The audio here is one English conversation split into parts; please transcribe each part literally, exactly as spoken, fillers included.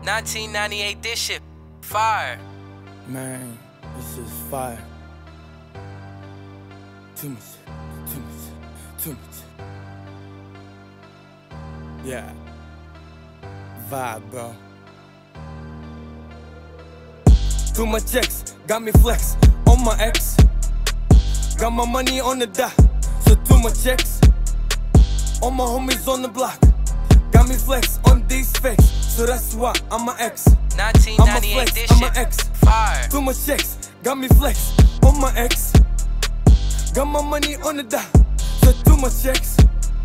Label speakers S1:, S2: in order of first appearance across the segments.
S1: nineteen ninety-eight, this shit fire.
S2: Man, this is fire. Too much, too much, too much. Yeah. Vibe, bro. Too much checks, got me flex on my ex. Got my money on the dot, so too much checks. All my homies on the block, got me flex on these fakes, so that's why I'm my ex.
S1: nineteen ninety-eight, this
S2: I'm my
S1: shit
S2: ex.
S1: fire.
S2: Too much checks, got me flex on my ex. Got my money on the dot, so too much checks.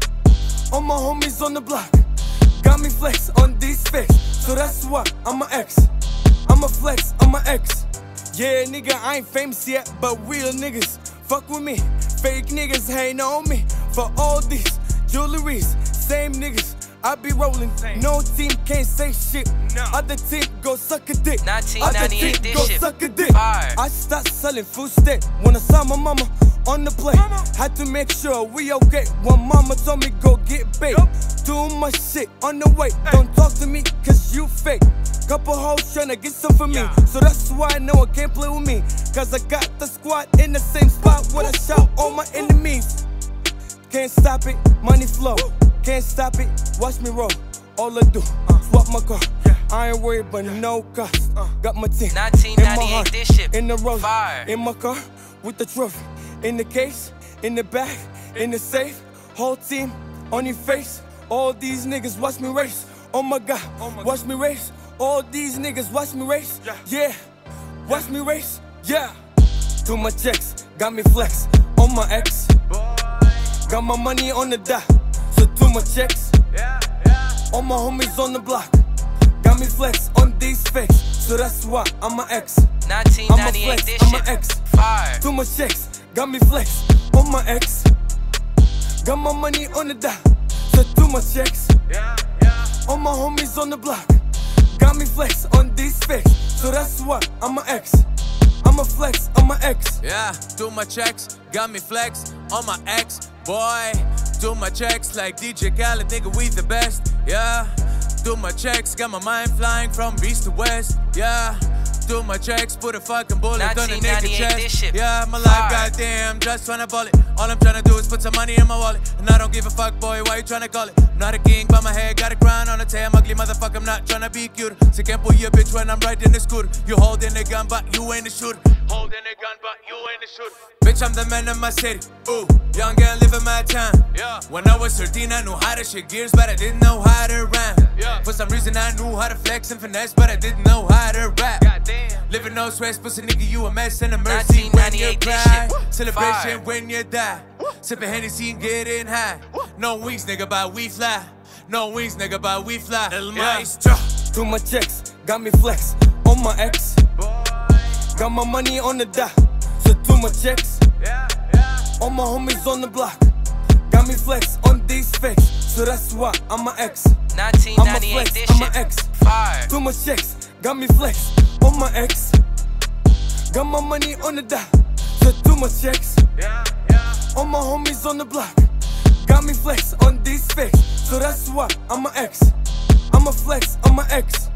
S2: All my homies on the block, got me flex on these fakes, so that's why I'm my ex. I'm a flex, I'm my ex. Yeah, nigga, I ain't famous yet, but real niggas fuck with me. Fake niggas hate on me for all these jewelries. Same niggas I be rolling. No team can't say shit.
S1: No.
S2: Other team go suck a dick.
S1: nineteen
S2: Other
S1: ninety-eight,
S2: team
S1: this
S2: go
S1: shit
S2: suck a dick.
S1: fire.
S2: I start selling food stamp when I saw my mama on the plate. Mama. Had to make sure we okay. When mama told me go get baked. Yep. Too much shit on the way. Hey. Don't talk to me cause you fake. Couple hoes tryna get some for me, yeah. So that's why no one can't play with me. Cause I got the squad in the same spot where I shot all my enemies. Can't stop it, money flow. Can't stop it, watch me roll. All I do, uh, swap my car. Yeah. I ain't worried about yeah. no cost. Uh, got my team
S1: nineteen ninety-eight,
S2: in my heart,
S1: this shit
S2: in the road,
S1: fire.
S2: In my car with the trophy, in the case, in the bag, in the safe. Whole team on your face. All these niggas watch me race. Oh my God, oh my watch God. me race. All these niggas watch me race. Yeah, yeah. watch yeah. me race. Yeah. Too much checks, got me flex on my ex. Boy. Got my money on the dot, so too much checks. Yeah, yeah. All my homies on the block, got me flex on these fakes, so that's why I'm my ex.
S1: nineteen ninety-eight, this
S2: I'm my
S1: shit
S2: ex.
S1: fire.
S2: Too much checks, got me flex on my ex. Got my money on the dot, so too much checks. Yeah, yeah. All my homies on the block, got me flex on these fakes, so that's why I'm my ex. I'm a flex, I'm my ex.
S3: Yeah, do my checks, got me flex on my ex. Boy, do my checks like D J Khaled, nigga, we the best. Yeah, do my checks, got my mind flying from east to west. Yeah, do my checks, put a fucking bullet on a nigga chest. Yeah, my life, goddamn, just tryna ball it. All I'm tryna do is put some money in my wallet, and I don't give a fuck, boy, why you tryna call it? I'm not a king, but my head got a crown on the tail. I'm ugly motherfucker, I'm not tryna be cute. So can't pull your bitch when I'm riding the scooter. You holding a gun, but you ain't the shooter. Holding a gun, but you ain't the shooter. Bitch, I'm the man of my city. Ooh, young and living my time. Yeah. When I was thirteen, I knew how to shit gears, but I didn't know how to rhyme. Yeah. For some reason, I knew how to flex and finesse, but I didn't know how to rap. Goddamn. Living no stress, pussy nigga, you a mess and a mercy when you cry. Celebration fire. When you die. Sipping Hennessy and getting high. No wings, nigga, but we fly. No wings, nigga, but we fly. El Maestro.
S2: Too much checks, got me flex on my ex. Boy. Got my money on the dot, so too much checks. Yeah, yeah. All my homies on the block, got me flex on these fakes, so that's why I'm my ex.
S1: nineteen ninety-eight,
S2: flex,
S1: this
S2: I'm
S1: shit
S2: my ex.
S1: fire.
S2: Too much checks, got me flex on my ex. Got my money on the dot, so too much checks. Yeah, yeah. All my homies on the block, got me flex on these fakes, so that's why I'm my ex. I'm a flex, I'm my ex.